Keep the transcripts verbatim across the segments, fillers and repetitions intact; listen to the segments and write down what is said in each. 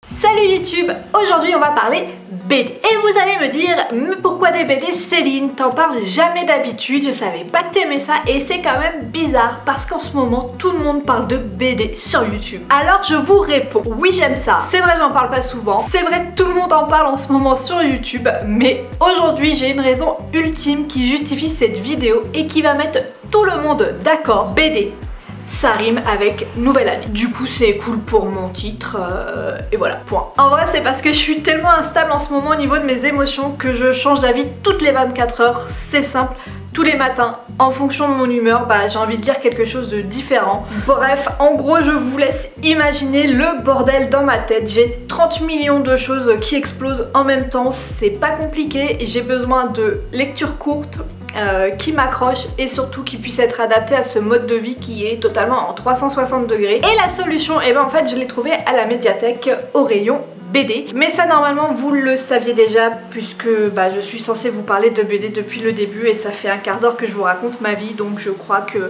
Salut YouTube, aujourd'hui on va parler B D. Et vous allez me dire, mais pourquoi des B D Céline? T'en parles jamais d'habitude, je savais pas que t'aimais ça et c'est quand même bizarre parce qu'en ce moment tout le monde parle de B D sur YouTube. Alors je vous réponds, oui j'aime ça, c'est vrai j'en parle pas souvent, c'est vrai tout le monde en parle en ce moment sur YouTube, mais aujourd'hui j'ai une raison ultime qui justifie cette vidéo et qui va mettre tout le monde d'accord. B D, ça rime avec nouvelle année. Du coup c'est cool pour mon titre euh, et voilà, point. En vrai c'est parce que je suis tellement instable en ce moment au niveau de mes émotions que je change d'avis toutes les vingt-quatre heures, c'est simple. Tous les matins, en fonction de mon humeur, bah, j'ai envie de dire quelque chose de différent. Bref, en gros je vous laisse imaginer le bordel dans ma tête. J'ai trente millions de choses qui explosent en même temps, c'est pas compliqué. J'ai besoin de lectures courtes, Euh, qui m'accroche et surtout qui puisse être adapté à ce mode de vie qui est totalement en trois cent soixante degrés. Et la solution, et ben en fait je l'ai trouvée à la médiathèque au rayon B D. Mais ça normalement vous le saviez déjà puisque bah, je suis censée vous parler de B D depuis le début et ça fait un quart d'heure que je vous raconte ma vie, donc je crois que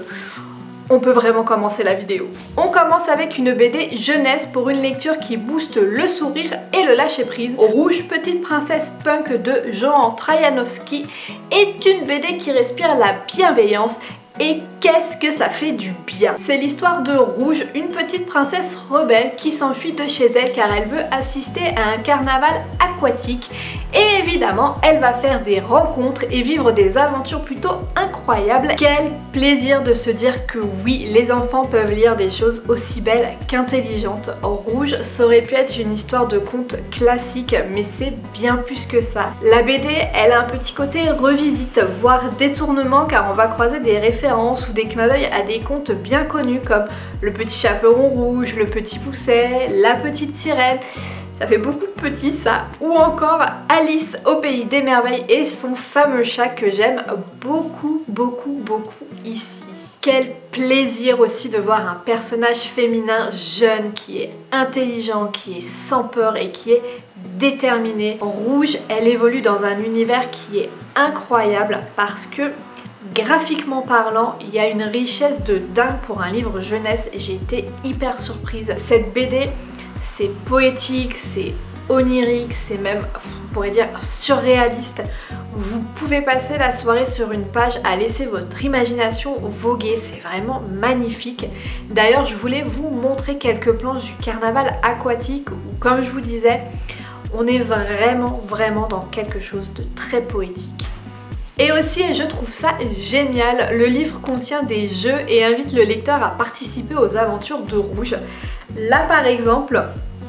on peut vraiment commencer la vidéo. On commence avec une B D jeunesse pour une lecture qui booste le sourire et le lâcher prise. Rouge, petite princesse punk de Johan Trajanowski est une B D qui respire la bienveillance. Et qu'est-ce que ça fait du bien! C'est l'histoire de Rouge, une petite princesse rebelle qui s'enfuit de chez elle car elle veut assister à un carnaval aquatique. Et évidemment, elle va faire des rencontres et vivre des aventures plutôt incroyables. Quel plaisir de se dire que oui, les enfants peuvent lire des choses aussi belles qu'intelligentes. Rouge, ça aurait pu être une histoire de conte classique, mais c'est bien plus que ça. La B D, elle a un petit côté revisite, voire détournement, car on va croiser des références ou des clins d'œil à des contes bien connus comme Le Petit Chaperon Rouge, Le Petit Pousset, La Petite Sirène, ça fait beaucoup de petits ça, ou encore Alice au Pays des Merveilles et son fameux chat que j'aime beaucoup beaucoup beaucoup ici. Quel plaisir aussi de voir un personnage féminin jeune qui est intelligent, qui est sans peur et qui est déterminé. Rouge, elle évolue dans un univers qui est incroyable parce que graphiquement parlant, il y a une richesse de dingue pour un livre jeunesse et j'ai été hyper surprise. Cette B D, c'est poétique, c'est onirique, c'est même, on pourrait dire, surréaliste. Vous pouvez passer la soirée sur une page à laisser votre imagination voguer, c'est vraiment magnifique. D'ailleurs, je voulais vous montrer quelques planches du carnaval aquatique où, comme je vous disais, on est vraiment, vraiment dans quelque chose de très poétique. Et aussi, et je trouve ça génial, le livre contient des jeux et invite le lecteur à participer aux aventures de Rouge. Là par exemple,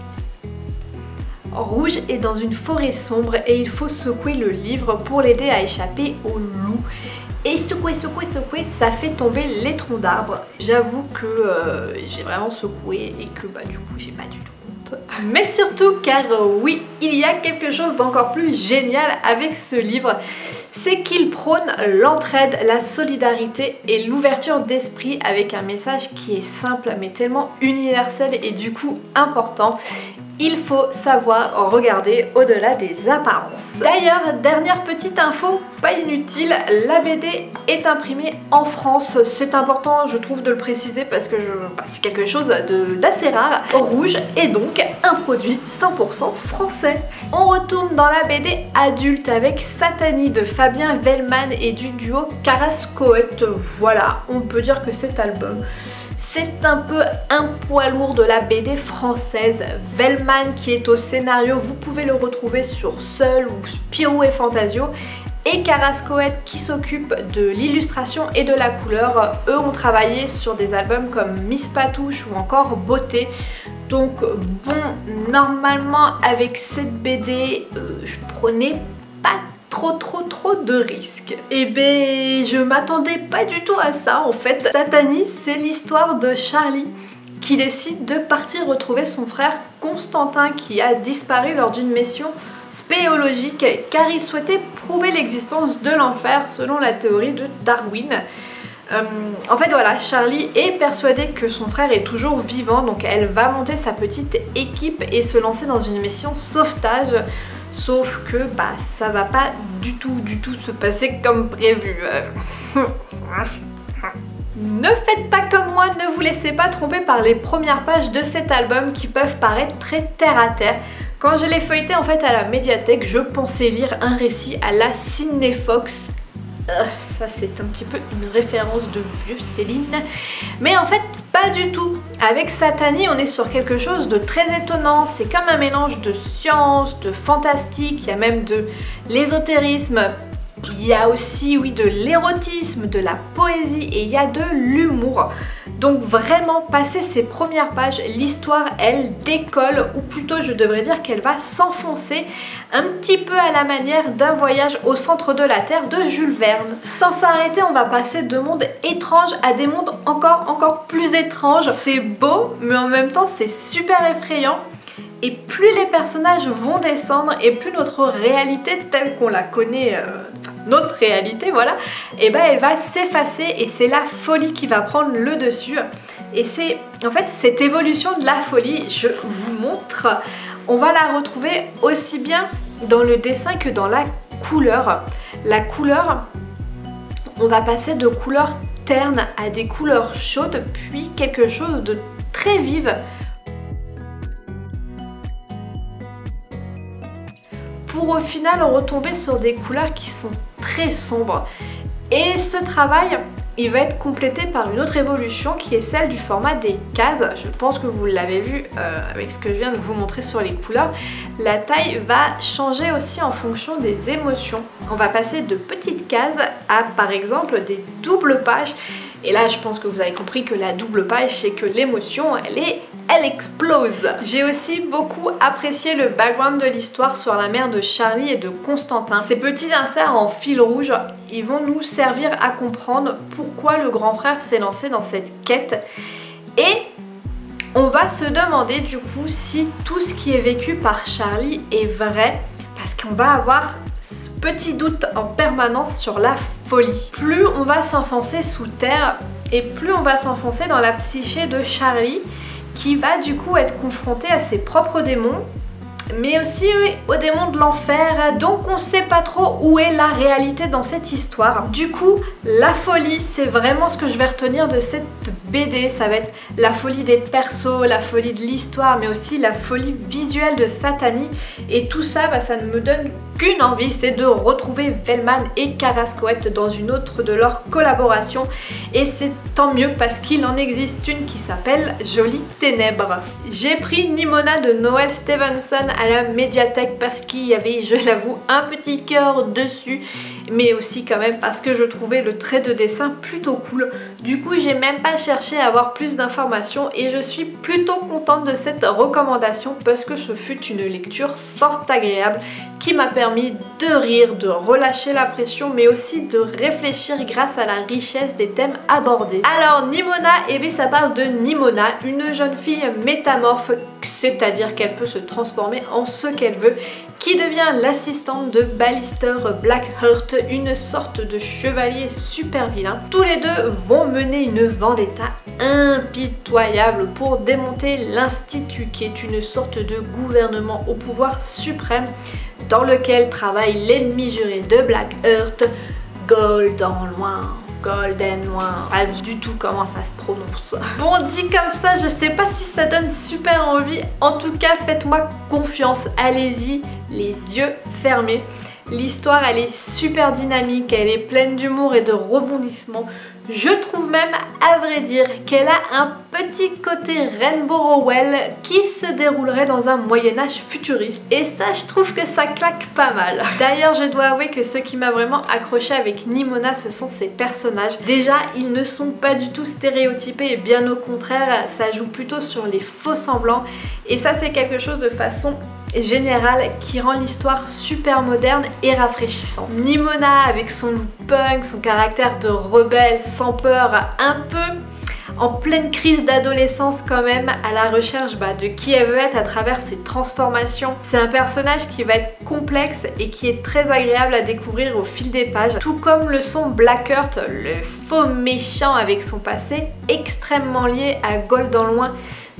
Rouge est dans une forêt sombre et il faut secouer le livre pour l'aider à échapper au loup. Et secouer, secouer, secouer, ça fait tomber les troncs d'arbres. J'avoue que euh, j'ai vraiment secoué et que bah, du coup j'ai pas du tout honte. Mais surtout car euh, oui, il y a quelque chose d'encore plus génial avec ce livre. C'est qu'il prône l'entraide, la solidarité et l'ouverture d'esprit avec un message qui est simple mais tellement universel et du coup important. Il faut savoir regarder au-delà des apparences. D'ailleurs, dernière petite info, pas inutile, la B D est imprimée en France. C'est important, je trouve, de le préciser parce que bah, c'est quelque chose d'assez rare. Rouge est donc un produit cent pour cent français. On retourne dans la B D adulte avec Satanie de Fabien Wellman et du duo Carrascoët. Voilà, on peut dire que cet album, c'est un peu un poids lourd de la B D française. Wellman qui est au scénario, vous pouvez le retrouver sur Seul ou Spirou et Fantasio. Et Carrascoët qui s'occupe de l'illustration et de la couleur. Eux ont travaillé sur des albums comme Miss Patouche ou encore Beauté. Donc bon, normalement avec cette B D, euh, je prenais pas trop trop trop de risques. Et ben je m'attendais pas du tout à ça en fait. Satanie, c'est l'histoire de Charlie qui décide de partir retrouver son frère Constantin qui a disparu lors d'une mission spéologique car il souhaitait prouver l'existence de l'enfer selon la théorie de Darwin. Euh, en fait voilà, Charlie est persuadée que son frère est toujours vivant, donc elle va monter sa petite équipe et se lancer dans une mission sauvetage. Sauf que bah ça va pas du tout du tout se passer comme prévu. Ne faites pas comme moi, ne vous laissez pas tromper par les premières pages de cet album qui peuvent paraître très terre à terre. Quand je l'ai feuilleté en fait à la médiathèque, je pensais lire un récit à la Sydney Fox. Euh, ça c'est un petit peu une référence de vieux Céline. Mais en fait pas du tout. Avec Satani on est sur quelque chose de très étonnant. C'est comme un mélange de science, de fantastique, il y a même de l'ésotérisme. Il y a aussi oui de l'érotisme, de la poésie et il y a de l'humour. Donc vraiment, passer ces premières pages, l'histoire elle décolle, ou plutôt je devrais dire qu'elle va s'enfoncer un petit peu à la manière d'un voyage au centre de la Terre de Jules Verne. Sans s'arrêter, on va passer de mondes étranges à des mondes encore encore plus étranges. C'est beau, mais en même temps c'est super effrayant. Et plus les personnages vont descendre et plus notre réalité telle qu'on la connaît, euh, notre réalité voilà, et ben elle va s'effacer et c'est la folie qui va prendre le dessus. Et c'est en fait cette évolution de la folie, je vous montre, on va la retrouver aussi bien dans le dessin que dans la couleur. La couleur, on va passer de couleurs ternes à des couleurs chaudes, puis quelque chose de très vive. Pour au final retomber sur des couleurs qui sont très sombres. Et ce travail, il va être complété par une autre évolution qui est celle du format des cases. Je pense que vous l'avez vu euh, avec ce que je viens de vous montrer sur les couleurs. La taille va changer aussi en fonction des émotions. On va passer de petites cases à par exemple des doubles pages. Et là je pense que vous avez compris que la double page c'est que l'émotion elle est elle explose. J'ai aussi beaucoup apprécié le background de l'histoire sur la mère de Charlie et de Constantin. Ces petits inserts en fil rouge, ils vont nous servir à comprendre pourquoi le grand frère s'est lancé dans cette quête. Et on va se demander du coup si tout ce qui est vécu par Charlie est vrai, parce qu'on va avoir ce petit doute en permanence sur la folie. Plus on va s'enfoncer sous terre et plus on va s'enfoncer dans la psyché de Charlie, qui va du coup être confronté à ses propres démons, mais aussi oui, aux démons de l'enfer. Donc on sait pas trop où est la réalité dans cette histoire. Du coup, la folie, c'est vraiment ce que je vais retenir de cette B D. Ça va être la folie des persos, la folie de l'histoire, mais aussi la folie visuelle de Satani. Et tout ça, bah, ça ne me donne qu'une envie, c'est de retrouver Velman et Carrascoët dans une autre de leurs collaborations. Et c'est tant mieux parce qu'il en existe une qui s'appelle Jolies Ténèbres. J'ai pris Nimona de Noel Stevenson à la médiathèque parce qu'il y avait, je l'avoue, un petit cœur dessus, mais aussi quand même parce que je trouvais le trait de dessin plutôt cool. Du coup j'ai même pas cherché à avoir plus d'informations et je suis plutôt contente de cette recommandation parce que ce fut une lecture fort agréable qui m'a permis de rire, de relâcher la pression, mais aussi de réfléchir grâce à la richesse des thèmes abordés. Alors Nimona, et bien ça parle de Nimona, une jeune fille métamorphe, c'est-à-dire qu'elle peut se transformer en ce qu'elle veut, qui devient l'assistante de Ballister Blackheart, une sorte de chevalier super vilain. Tous les deux vont mener une vendetta impitoyable pour démonter l'Institut, qui est une sorte de gouvernement au pouvoir suprême dans lequel travaille l'ennemi juré de Blackheart, Golden Loin. Golden Loin, pas du tout comment ça se prononce. Bon, dit comme ça, je sais pas si ça donne super envie. En tout cas, faites-moi confiance, allez-y, les yeux fermés. L'histoire, elle est super dynamique, elle est pleine d'humour et de rebondissements. Je trouve même, à vrai dire, qu'elle a un petit côté Rainbow Rowell qui se déroulerait dans un Moyen-Âge futuriste. Et ça, je trouve que ça claque pas mal. D'ailleurs, je dois avouer que ce qui m'a vraiment accroché avec Nimona, ce sont ses personnages. Déjà, ils ne sont pas du tout stéréotypés et bien au contraire, ça joue plutôt sur les faux semblants. Et ça, c'est quelque chose de façon générale qui rend l'histoire super moderne et rafraîchissante. Nimona avec son look punk, son caractère de rebelle sans peur, un peu en pleine crise d'adolescence quand même, à la recherche bah, de qui elle veut être à travers ses transformations. C'est un personnage qui va être complexe et qui est très agréable à découvrir au fil des pages, tout comme le sont Blackheart, le faux méchant avec son passé extrêmement lié à Golden Loin.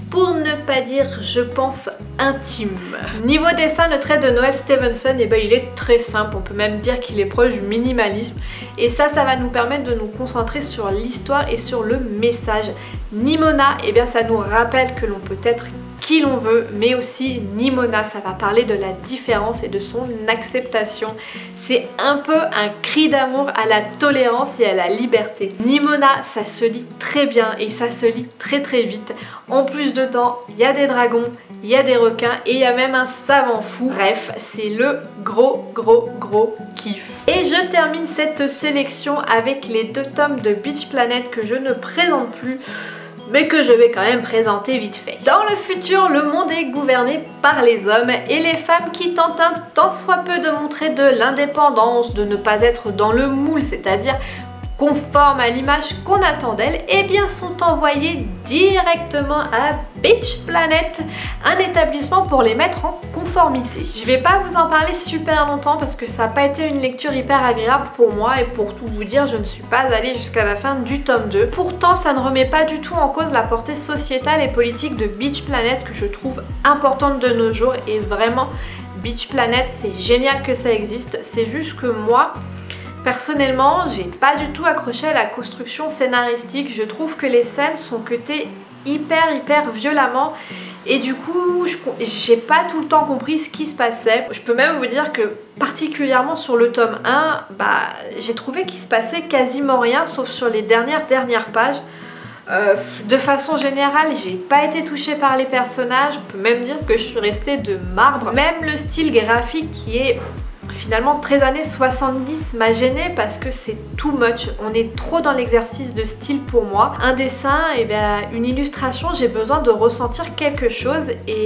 pour ne pas dire, je pense, intime. Niveau dessin, le trait de Noelle Stevenson, eh ben, il est très simple, on peut même dire qu'il est proche du minimalisme. Et ça, ça va nous permettre de nous concentrer sur l'histoire et sur le message. Nimona, eh bien, ça nous rappelle que l'on peut être qui l'on veut, mais aussi Nimona, ça va parler de la différence et de son acceptation. C'est un peu un cri d'amour à la tolérance et à la liberté. Nimona, ça se lit très bien et ça se lit très très vite. En plus dedans, il y a des dragons, il y a des requins et il y a même un savant fou. Bref, c'est le gros gros gros kiff. Et je termine cette sélection avec les deux tomes de Beach Planet que je ne présente plus, mais que je vais quand même présenter vite fait. Dans le futur, le monde est gouverné par les hommes et les femmes qui tentent un tant soit peu de montrer de l'indépendance, de ne pas être dans le moule, c'est-à-dire conformes à l'image qu'on attend d'elles, eh bien sont envoyées directement à Beach Planet, un établissement pour les mettre en conformité. Je vais pas vous en parler super longtemps parce que ça n'a pas été une lecture hyper agréable pour moi et pour tout vous dire, je ne suis pas allée jusqu'à la fin du tome deux. Pourtant, ça ne remet pas du tout en cause la portée sociétale et politique de Beach Planet que je trouve importante de nos jours et vraiment, Beach Planet, c'est génial que ça existe, c'est juste que moi, personnellement, j'ai pas du tout accroché à la construction scénaristique. Je trouve que les scènes sont cutées hyper hyper violemment et du coup j'ai pas tout le temps compris ce qui se passait. Je peux même vous dire que particulièrement sur le tome un, bah, j'ai trouvé qu'il se passait quasiment rien sauf sur les dernières dernières pages. Euh, de façon générale, j'ai pas été touchée par les personnages, on peut même dire que je suis restée de marbre. Même le style graphique qui est finalement très années soixante-dix m'a gênée parce que c'est too much, on est trop dans l'exercice de style pour moi. Un dessin, et bien une illustration, j'ai besoin de ressentir quelque chose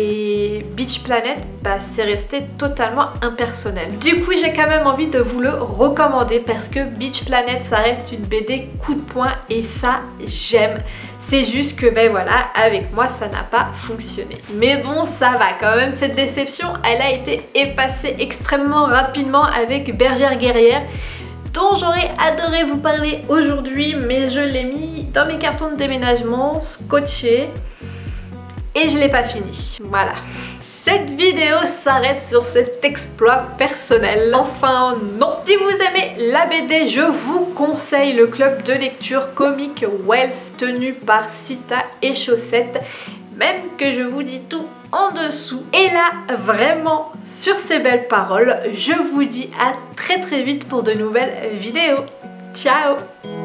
et Beach Planet, bah, c'est resté totalement impersonnel. Du coup, j'ai quand même envie de vous le recommander parce que Beach Planet, ça reste une B D coup de poing et ça, j'aime. C'est juste que ben voilà, avec moi ça n'a pas fonctionné. Mais bon, ça va quand même, cette déception, elle a été effacée extrêmement rapidement avec Bergère Guerrière, dont j'aurais adoré vous parler aujourd'hui, mais je l'ai mis dans mes cartons de déménagement, scotché, et je l'ai pas fini. Voilà. Cette vidéo s'arrête sur cet exploit personnel. Enfin non. Si vous aimez la B D, je vous conseille le club de lecture comique Wells tenu par Sita et Chaussette. Même que je vous dis tout en dessous. Et là, vraiment, sur ces belles paroles, je vous dis à très très vite pour de nouvelles vidéos. Ciao!